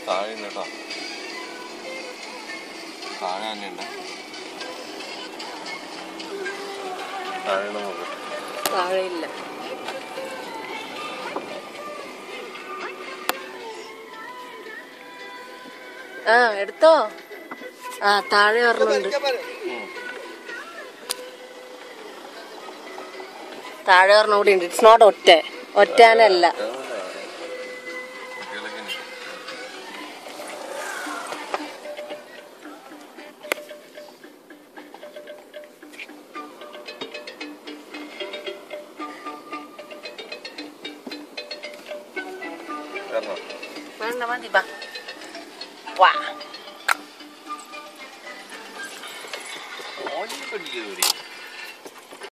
താഴെ കേട്ടോ, താഴെ തന്നെ ഉണ്ട്. താഴെ നോക്ക്, താഴെ ഇല്ല. ആ എടുത്തോ. ആ താഴെ ഒരെണ്ണമുണ്ട്. താഴെ ഒരെണ്ണം കൂടി ഉണ്ട്. ഇറ്റ്സ് നോട്ട് ഒറ്റാനല്ല. വേണ്ട മതി ബാ. വാ ഓടി